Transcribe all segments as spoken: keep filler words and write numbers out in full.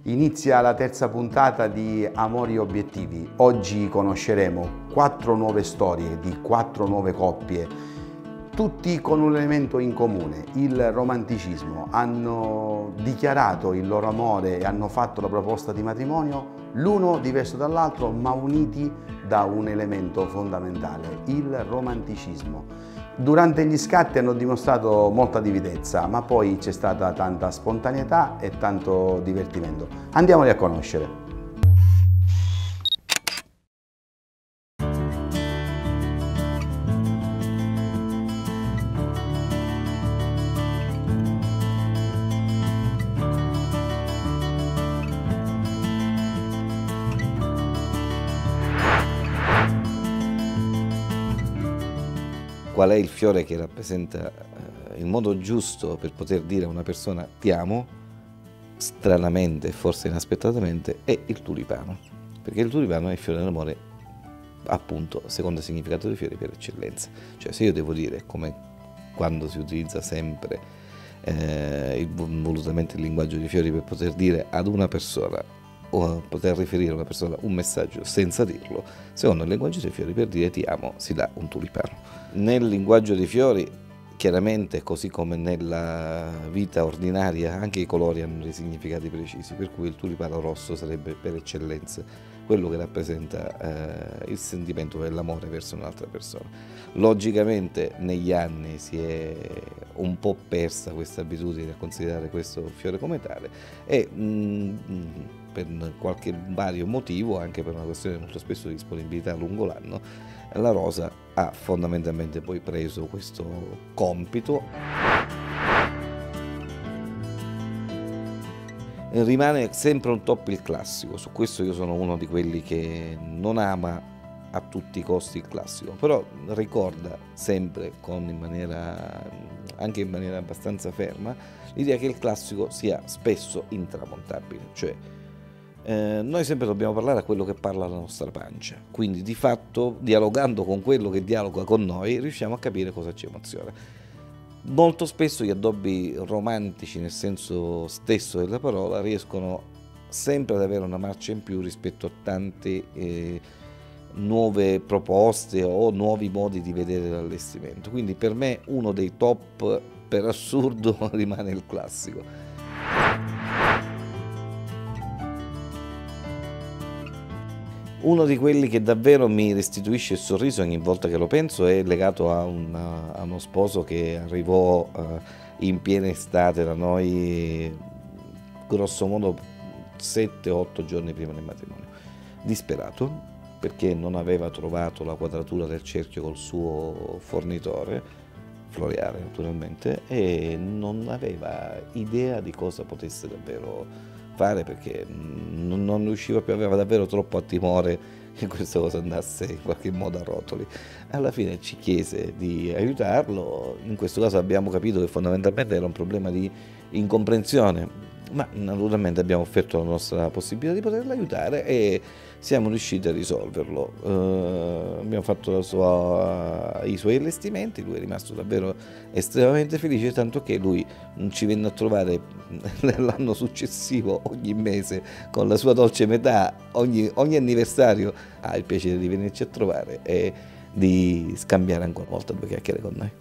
Inizia la terza puntata di Amori Obiettivi. Oggi conosceremo quattro nuove storie di quattro nuove coppie, tutti con un elemento in comune, il romanticismo. Hanno dichiarato il loro amore e hanno fatto la proposta di matrimonio, l'uno diverso dall'altro, ma uniti da un elemento fondamentale, il romanticismo. Durante gli scatti hanno dimostrato molta dividezza, ma poi c'è stata tanta spontaneità e tanto divertimento. Andiamoli a conoscere. Qual è il fiore che rappresenta eh, il modo giusto per poter dire a una persona ti amo, stranamente, forse inaspettatamente, è il tulipano. Perché il tulipano è il fiore dell'amore, appunto, secondo il significato di fiore per eccellenza. Cioè, se io devo dire, come quando si utilizza sempre eh, il, volutamente il linguaggio dei fiori per poter dire ad una persona o poter riferire a una persona un messaggio senza dirlo, secondo il linguaggio dei fiori per dire ti amo si dà un tulipano. Nel linguaggio dei fiori, chiaramente, così come nella vita ordinaria, anche i colori hanno dei significati precisi, per cui il tulipano rosso sarebbe per eccellenza quello che rappresenta eh, il sentimento dell'amore verso un'altra persona. Logicamente negli anni si è un po' persa questa abitudine a considerare questo fiore come tale e mh, per qualche vario motivo, anche per una questione molto spesso di disponibilità lungo l'anno, la rosa ha fondamentalmente poi preso questo compito. Rimane sempre un top il classico, su questo io sono uno di quelli che non ama a tutti i costi il classico, però ricorda sempre, con in maniera, anche in maniera abbastanza ferma, l'idea che il classico sia spesso intramontabile, cioè eh, noi sempre dobbiamo parlare a quello che parla la nostra pancia, quindi di fatto dialogando con quello che dialoga con noi riusciamo a capire cosa ci emoziona. Molto spesso gli addobbi romantici, nel senso stesso della parola, riescono sempre ad avere una marcia in più rispetto a tante eh, nuove proposte o nuovi modi di vedere l'allestimento. Quindi per me uno dei top, per assurdo, rimane il classico. Uno di quelli che davvero mi restituisce il sorriso ogni volta che lo penso è legato a, una, a uno sposo che arrivò uh, in piena estate da noi, grosso modo sette otto giorni prima del matrimonio, disperato perché non aveva trovato la quadratura del cerchio col suo fornitore, Floreale naturalmente, e non aveva idea di cosa potesse davvero fare, perché non, non riusciva più, aveva davvero troppo timore che questa cosa andasse in qualche modo a rotoli. Alla fine ci chiese di aiutarlo, in questo caso abbiamo capito che fondamentalmente era un problema di incomprensione, ma naturalmente abbiamo offerto la nostra possibilità di poterlo aiutare e siamo riusciti a risolverlo. Uh, abbiamo fatto la sua, i suoi allestimenti, lui è rimasto davvero estremamente felice, tanto che lui ci venne a trovare nell'anno successivo ogni mese con la sua dolce metà, ogni, ogni anniversario ha il piacere di venirci a trovare e di scambiare ancora una volta due chiacchiere con noi.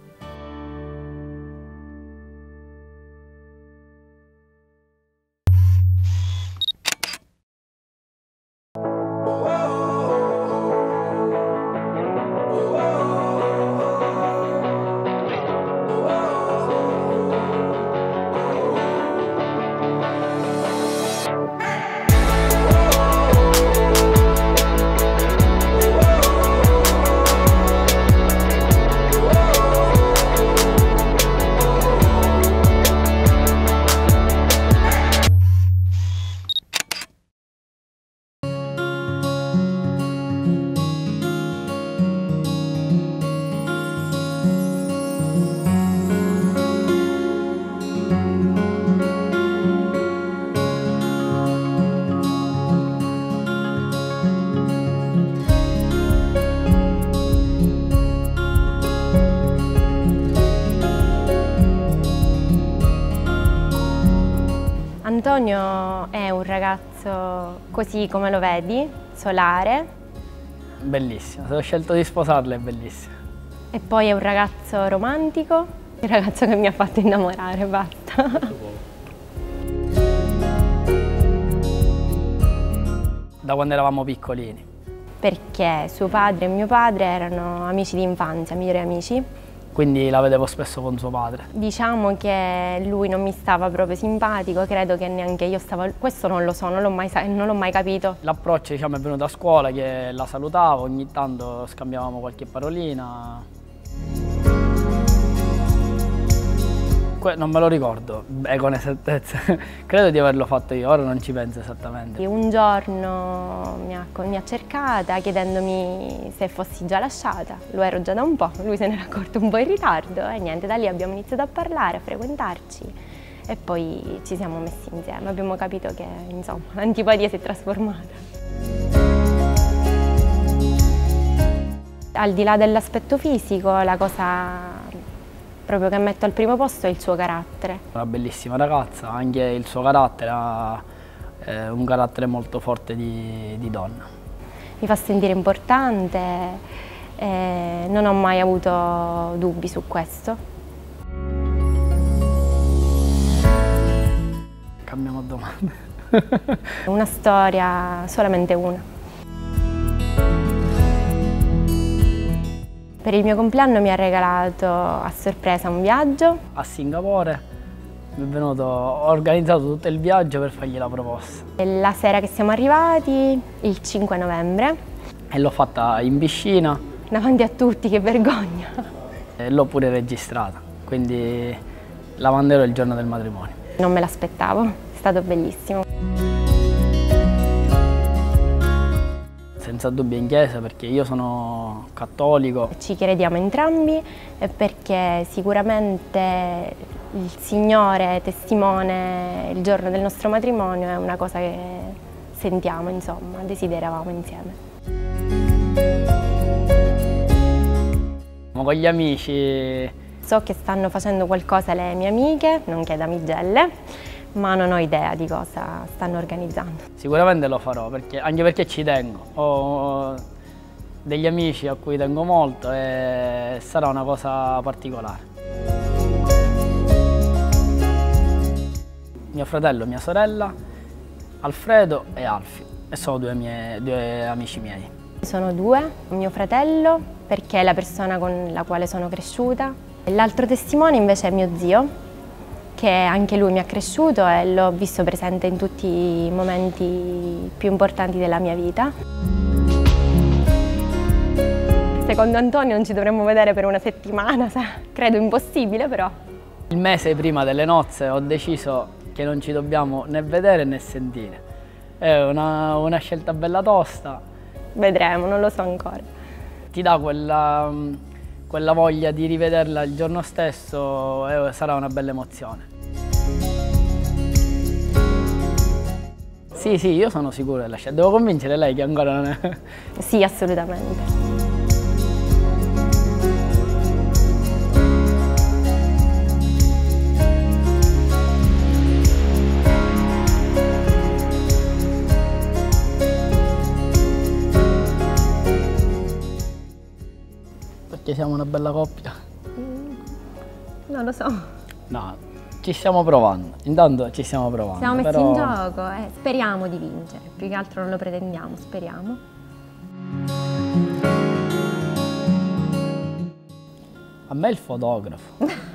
Antonio è un ragazzo così come lo vedi, solare. Bellissimo, se ho scelto di sposarlo è bellissimo. E poi è un ragazzo romantico, il ragazzo che mi ha fatto innamorare, basta. Da quando eravamo piccolini. Perché suo padre e mio padre erano amici di infanzia, migliori amici. Quindi la vedevo spesso con suo padre. Diciamo che lui non mi stava proprio simpatico, credo che neanche io stavo... Questo non lo so, non l'ho mai, non l'ho mai capito. L'approccio, diciamo, è venuto a scuola, che la salutavo, ogni tanto scambiavamo qualche parolina. Non me lo ricordo beh, con esattezza, credo di averlo fatto io, ora non ci penso esattamente. Un giorno mi ha, mi ha cercata chiedendomi se fossi già lasciata, lo ero già da un po', lui se ne era accorto un po' in ritardo e niente, da lì abbiamo iniziato a parlare, a frequentarci e poi ci siamo messi insieme, abbiamo capito che insomma l'antipatia si è trasformata. Al di là dell'aspetto fisico, la cosa proprio che metto al primo posto è il suo carattere. Una bellissima ragazza, anche il suo carattere ha eh, un carattere molto forte di, di donna. Mi fa sentire importante, eh, non ho mai avuto dubbi su questo. Cambiamo domanda. Una storia, solamente una. Per il mio compleanno mi ha regalato a sorpresa un viaggio. A Singapore mi è venuto, ho organizzato tutto il viaggio per fargli la proposta. La sera che siamo arrivati, il cinque novembre. E l'ho fatta in piscina. Davanti a tutti, che vergogna. E l'ho pure registrata, quindi la manderò il giorno del matrimonio. Non me l'aspettavo, è stato bellissimo. Senza dubbio in chiesa, perché io sono cattolico. Ci crediamo entrambi e perché sicuramente il Signore testimone il giorno del nostro matrimonio è una cosa che sentiamo, insomma, desideravamo insieme. Con gli amici. So che stanno facendo qualcosa le mie amiche, nonché damigelle, ma non ho idea di cosa stanno organizzando. Sicuramente lo farò, perché, anche perché ci tengo. Ho degli amici a cui tengo molto e sarà una cosa particolare. Mio fratello, mia sorella, Alfredo e Alfio, e sono due, mie, due amici miei. Sono due, mio fratello perché è la persona con la quale sono cresciuta, e l'altro testimone invece è mio zio, che anche lui mi ha cresciuto e l'ho visto presente in tutti i momenti più importanti della mia vita. Secondo Antonio non ci dovremmo vedere per una settimana, credo impossibile però. Il mese prima delle nozze ho deciso che non ci dobbiamo né vedere né sentire. È una, una scelta bella tosta. Vedremo, non lo so ancora. Ti dà quella, quella voglia di rivederla il giorno stesso e sarà una bella emozione. Sì, sì, io sono sicuro della scelta. Devo convincere lei che ancora non è... Sì, assolutamente. Perché siamo una bella coppia? Non lo so. No. Ci stiamo provando, intanto ci stiamo provando. Siamo messi però... in gioco e speriamo di vincere, più che altro non lo pretendiamo, speriamo. A me il fotografo.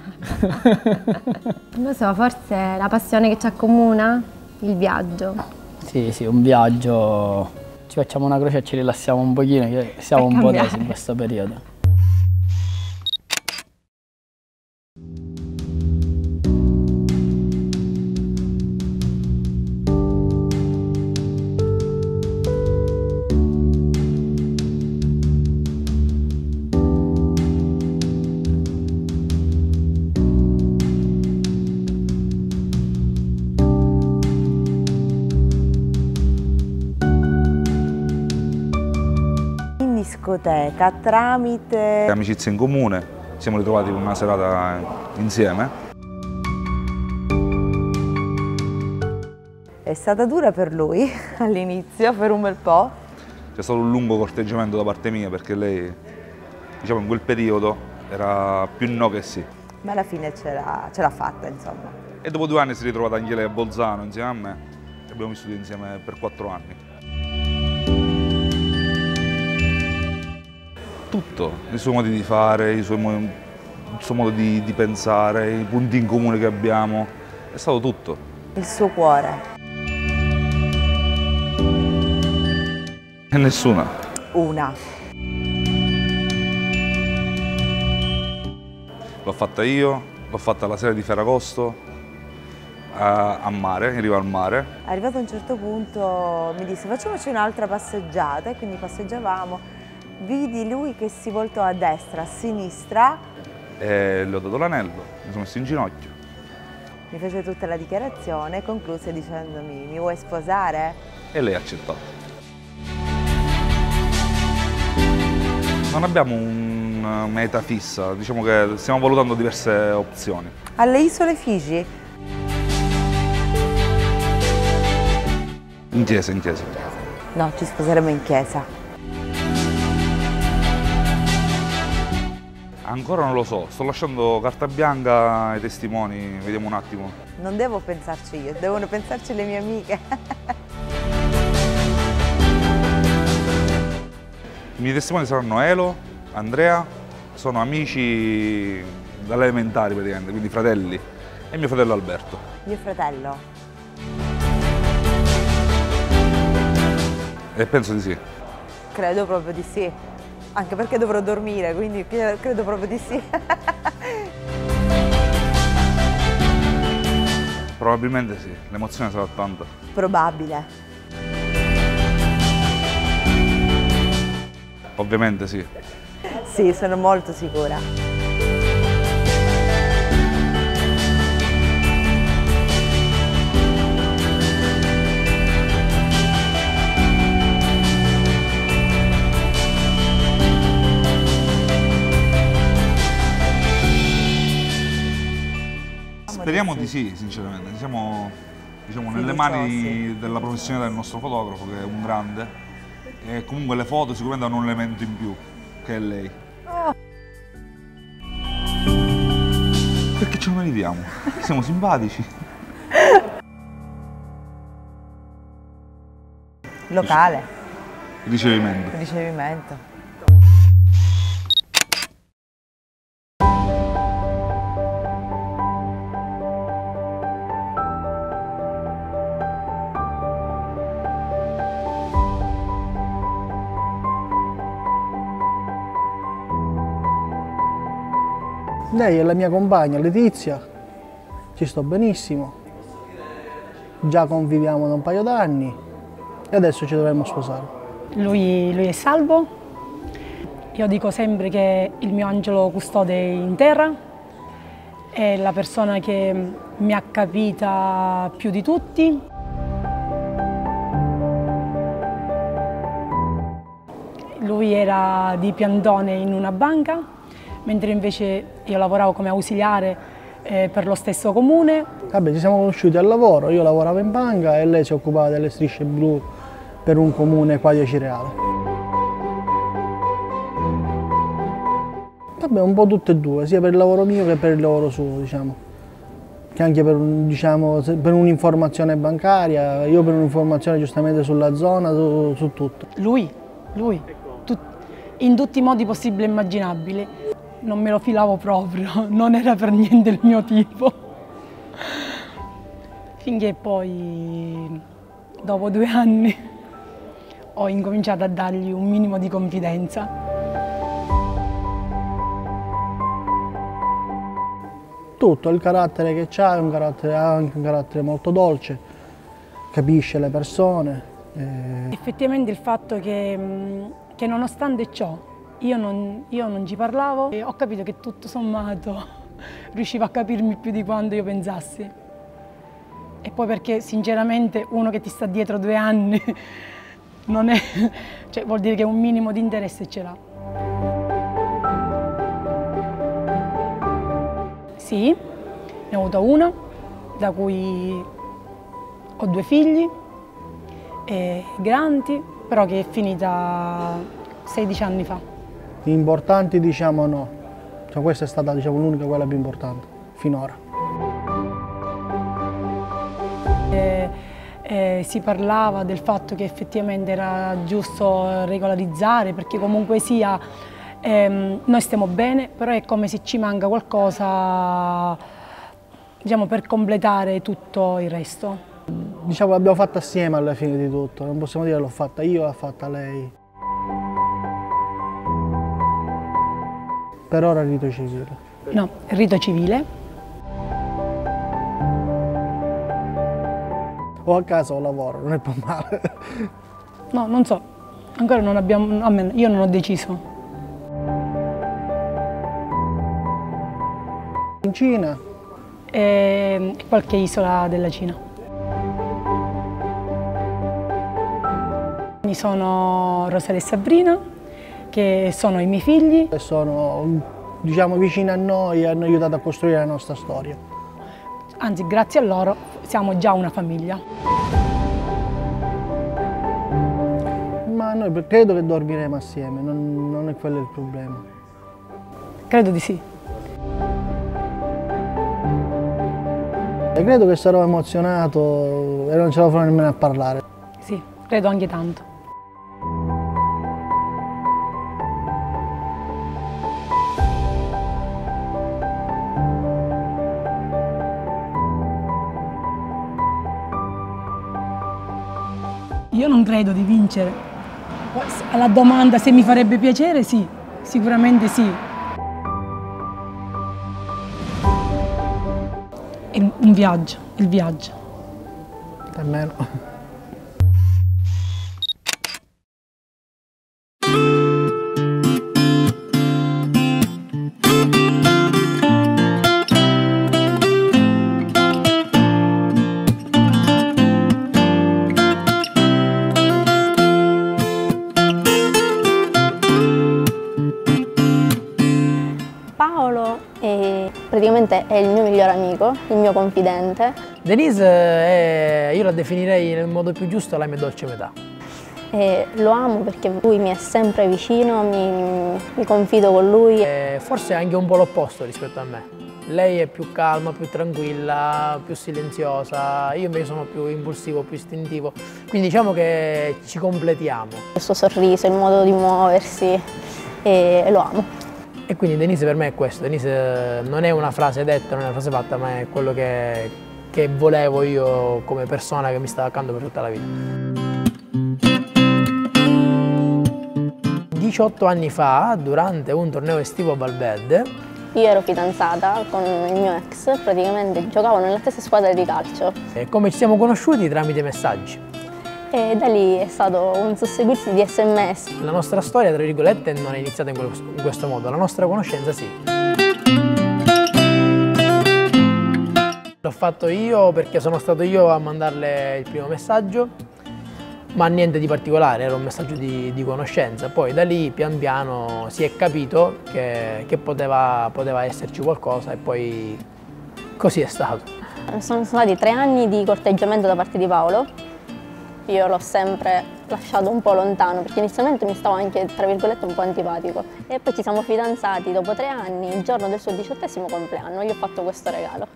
Non lo so, forse la passione che ci accomuna, il viaggio. Sì, sì, un viaggio. Ci facciamo una croce e ci rilassiamo un pochino, che siamo un po' tesi in questo periodo. Discoteca tramite amicizia in comune, ci siamo ritrovati per una serata insieme. È stata dura per lui all'inizio, per un bel po'. C'è stato un lungo corteggiamento da parte mia perché lei, diciamo, in quel periodo era più no che sì. Ma alla fine ce l'ha fatta, insomma. E dopo due anni si è ritrovata anche lei a Bolzano insieme a me e abbiamo vissuto insieme per quattro anni. Tutto, i suoi modi di fare, i suoi modi, il suo modo di, di pensare, i punti in comune che abbiamo, è stato tutto. Il suo cuore. E nessuna. Una. L'ho fatta io, l'ho fatta la sera di Ferragosto, a, a mare, in riva al mare. Arrivato a un certo punto mi disse facciamoci un'altra passeggiata e quindi passeggiavamo. Vidi lui che si voltò a destra, a sinistra. E le ho dato l'anello, mi sono messo in ginocchio. Mi fece tutta la dichiarazione e concluse dicendomi mi vuoi sposare? E lei ha accettato. Non abbiamo una meta fissa, diciamo che stiamo valutando diverse opzioni. Alle isole Figi? In chiesa, in chiesa. No, ci sposeremo in chiesa. Ancora non lo so, sto lasciando carta bianca ai testimoni, vediamo un attimo. Non devo pensarci io, devono pensarci le mie amiche. I miei testimoni saranno Elo, Andrea, sono amici dalle elementari praticamente, quindi fratelli, e mio fratello Alberto. Mio fratello? E penso di sì. Credo proprio di sì, anche perché dovrò dormire, quindi credo proprio di sì. Probabilmente sì, l'emozione sarà tanta. Probabile. Ovviamente sì. Sì, sono molto sicura. Speriamo di sì, sinceramente. Siamo, diciamo, nelle Fiduciosi. mani della professionalità del nostro fotografo, che è un grande. E comunque le foto sicuramente hanno un elemento in più, che è lei. Oh. Perché ce lo meritiamo? Siamo simpatici. Locale. Ricevimento. Ricevimento. Lei è la mia compagna Letizia, ci sto benissimo, già conviviamo da un paio d'anni e adesso ci dovremmo sposare. Lui, lui è salvo, io dico sempre che il mio angelo custode è in terra, è la persona che mi ha capita più di tutti. Lui era di piantone in una banca, mentre invece io lavoravo come ausiliare eh, per lo stesso comune. Vabbè, ci siamo conosciuti al lavoro, io lavoravo in banca e lei si occupava delle strisce blu per un comune qua di Acireale. Vabbè, un po' tutte e due, sia per il lavoro mio che per il lavoro suo, diciamo. Che anche per, diciamo, per un'informazione bancaria, io per un'informazione giustamente sulla zona, su, su tutto. Lui, lui, tut, in tutti i modi possibili e immaginabili. Non me lo filavo proprio, non era per niente il mio tipo. Finché poi, dopo due anni, ho incominciato a dargli un minimo di confidenza. Tutto, il carattere che c'ha è un carattere, ha anche un carattere molto dolce, capisce le persone. E... Effettivamente il fatto che, che nonostante ciò io non, io non ci parlavo e ho capito che tutto sommato riusciva a capirmi più di quanto io pensassi. E poi perché sinceramente uno che ti sta dietro due anni non è, cioè, vuol dire che un minimo di interesse ce l'ha. Sì, ne ho avuto una da cui Ho due figli, eh, grandi, però che è finita sedici anni fa. Importanti diciamo no, cioè, questa è stata diciamo, l'unica quella più importante finora. Eh, eh, si parlava del fatto che effettivamente era giusto regolarizzare, perché comunque sia ehm, noi stiamo bene, però è come se ci manca qualcosa diciamo, per completare tutto il resto. Diciamo l'abbiamo fatta assieme alla fine di tutto, non possiamo dire l'ho fatta io, l'ha fatta lei. Per ora rito civile. No, rito civile. O a casa o lavoro, non è per male. No, non so, ancora non abbiamo, almeno io non ho deciso. In Cina? E qualche isola della Cina. Sono Rosalia e Sabrina, che sono i miei figli. Sono diciamo, vicini a noi e hanno aiutato a costruire la nostra storia. Anzi, grazie a loro siamo già una famiglia. Ma noi credo che dormiremo assieme, non, non è quello il problema. Credo di sì. E credo che sarò emozionato e non ce la farò nemmeno a parlare. Sì, credo anche tanto. Io non credo di vincere. Alla domanda se mi farebbe piacere, sì, sicuramente sì. È un viaggio, il viaggio. Almeno. E praticamente è il mio migliore amico, il mio confidente. Denise è, io la definirei nel modo più giusto, la mia dolce metà. E lo amo perché lui mi è sempre vicino, mi, mi confido con lui. E forse è anche un po' l'opposto rispetto a me. Lei è più calma, più tranquilla, più silenziosa, io invece sono più impulsivo, più istintivo. Quindi diciamo che ci completiamo. Il suo sorriso, il modo di muoversi, e lo amo. E quindi Denise per me è questo, Denise non è una frase detta, non è una frase fatta, ma è quello che, che volevo io come persona che mi stava accanto per tutta la vita. diciotto anni fa, durante un torneo estivo a Valverde, io ero fidanzata con il mio ex, praticamente giocavo nella stessa squadra di calcio. E come ci siamo conosciuti? Tramite messaggi. E da lì è stato un susseguirsi di sms. La nostra storia, tra virgolette, non è iniziata in questo modo, la nostra conoscenza sì. L'ho fatto io perché sono stato io a mandarle il primo messaggio, ma niente di particolare, era un messaggio di, di conoscenza. Poi da lì pian piano si è capito che, che poteva, poteva esserci qualcosa e poi così è stato. Sono stati tre anni di corteggiamento da parte di Paolo. Io l'ho sempre lasciato un po' lontano perché inizialmente mi stavo anche, tra virgolette, un po' antipatico. E poi ci siamo fidanzati dopo tre anni, il giorno del suo diciottesimo compleanno, gli ho fatto questo regalo.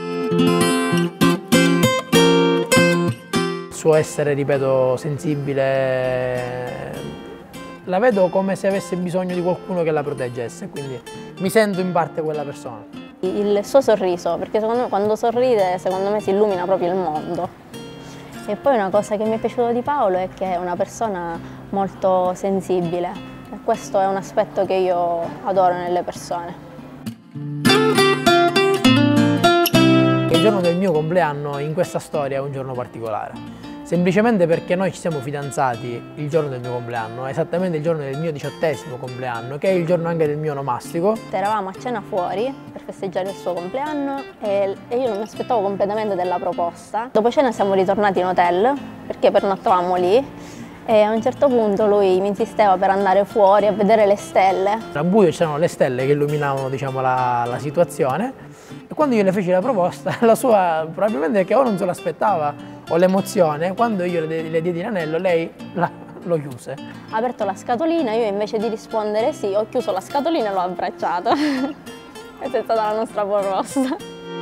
Il suo essere, ripeto, sensibile, la vedo come se avesse bisogno di qualcuno che la proteggesse, quindi mi sento in parte quella persona. Il suo sorriso, perché secondo me quando sorride, secondo me si illumina proprio il mondo. E poi una cosa che mi è piaciuta di Paolo è che è una persona molto sensibile e questo è un aspetto che io adoro nelle persone. Il giorno del mio compleanno in questa storia è un giorno particolare, semplicemente perché noi ci siamo fidanzati il giorno del mio compleanno, esattamente il giorno del mio diciottesimo compleanno, che è il giorno anche del mio onomastico. Eravamo a cena fuori per festeggiare il suo compleanno e, e io non mi aspettavo completamente della proposta. Dopo cena siamo ritornati in hotel perché pernottavamo lì e a un certo punto lui mi insisteva per andare fuori a vedere le stelle. A buio c'erano le stelle che illuminavano, diciamo, la, la situazione e quando io le feci la proposta, la sua probabilmente perché o non se l'aspettava o l'emozione, quando io le, le diedi l'anello lei la, lo chiuse. Ha aperto la scatolina, io invece di rispondere sì, ho chiuso la scatolina e l'ho abbracciato. Questa è stata la nostra proposta.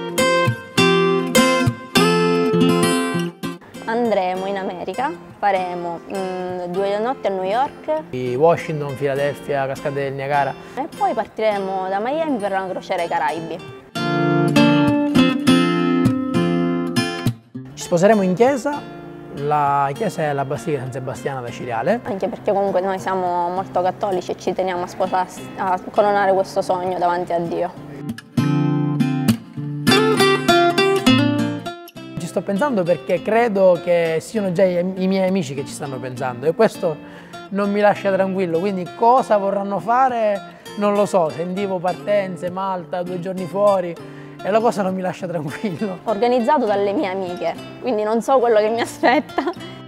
Andremo in America, faremo mh, due notti a New York, Washington, Filadelfia, Cascate del Niagara. E poi partiremo da Miami per una crociera ai Caraibi. Ci sposeremo in chiesa, la chiesa è la Basilica San Sebastiano da Ciriale. Anche perché comunque noi siamo molto cattolici e ci teniamo a sposarsi, a coronare questo sogno davanti a Dio. Ci sto pensando perché credo che siano già i, i miei amici che ci stanno pensando e questo non mi lascia tranquillo, quindi cosa vorranno fare non lo so, sentivo partenze, Malta, due giorni fuori e la cosa non mi lascia tranquillo. Organizzato dalle mie amiche, quindi non so quello che mi aspetta.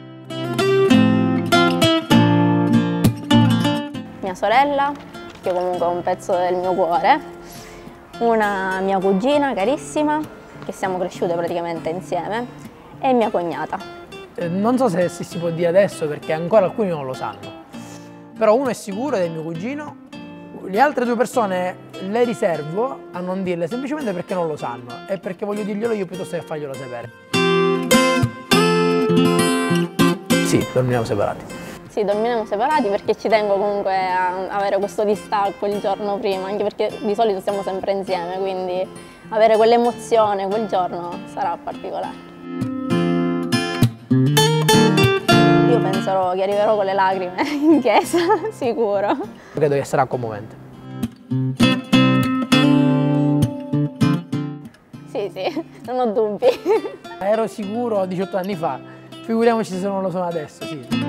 Mia sorella, che comunque è un pezzo del mio cuore, una mia cugina carissima, che siamo cresciute praticamente insieme, e mia cognata. Eh, non so se, se si può dire adesso perché ancora alcuni non lo sanno, però uno è sicuro ed è mio cugino, le altre due persone le riservo a non dirle semplicemente perché non lo sanno e perché voglio dirglielo io piuttosto che farglielo sapere. Sì, dormiamo separati. Sì, dormiremo separati perché ci tengo comunque a avere questo distacco il giorno prima, anche perché di solito stiamo sempre insieme, quindi avere quell'emozione quel giorno sarà particolare. Io penserò che arriverò con le lacrime in chiesa, sicuro. Credo che sarà commovente. Sì, sì, non ho dubbi. Ero sicuro diciotto anni fa, figuriamoci se non lo sono adesso, sì.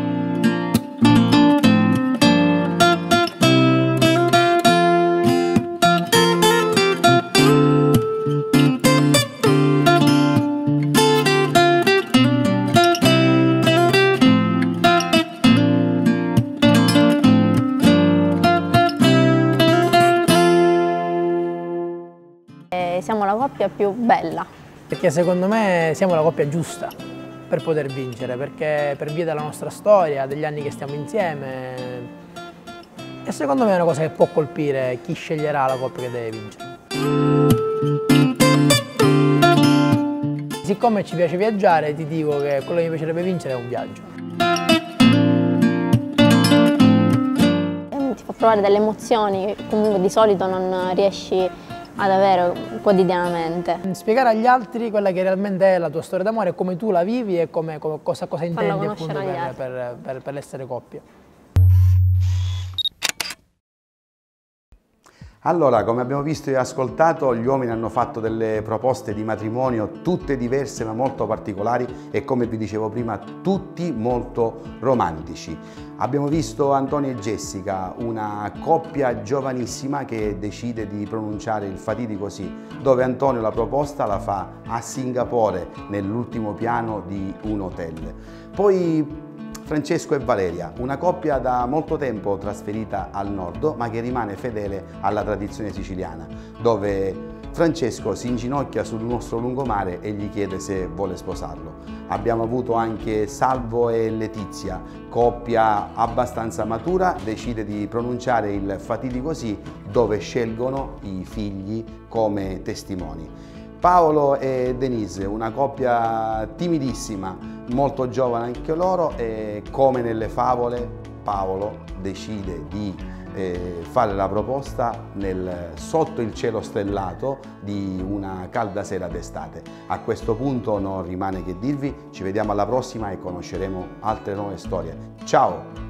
Siamo la coppia più bella. Perché secondo me siamo la coppia giusta per poter vincere, perché per via della nostra storia, degli anni che stiamo insieme, e secondo me è una cosa che può colpire chi sceglierà la coppia che deve vincere. Siccome ci piace viaggiare, ti dico che quello che mi piacerebbe vincere è un viaggio. Ti fa provare delle emozioni che comunque di solito non riesci ad avere quotidianamente. Spiegare agli altri quella che realmente è la tua storia d'amore, come tu la vivi e come, come, cosa, cosa intendi appunto per, per, per, per l'essere coppia. Allora, come abbiamo visto e ascoltato, gli uomini hanno fatto delle proposte di matrimonio tutte diverse ma molto particolari e, come vi dicevo prima, tutti molto romantici. Abbiamo visto Antonio e Jessica, una coppia giovanissima che decide di pronunciare il fatidico sì, dove Antonio la proposta la fa a Singapore, nell'ultimo piano di un hotel. Poi Francesco e Valeria, una coppia da molto tempo trasferita al nord, ma che rimane fedele alla tradizione siciliana, dove Francesco si inginocchia sul nostro lungomare e gli chiede se vuole sposarlo. Abbiamo avuto anche Salvo e Letizia, coppia abbastanza matura, decide di pronunciare il fatidico sì, dove scelgono i figli come testimoni. Paolo e Denise, una coppia timidissima, molto giovane anche loro, e come nelle favole Paolo decide di eh, fare la proposta nel, sotto il cielo stellato di una calda sera d'estate. A questo punto non rimane che dirvi, ci vediamo alla prossima e conosceremo altre nuove storie. Ciao!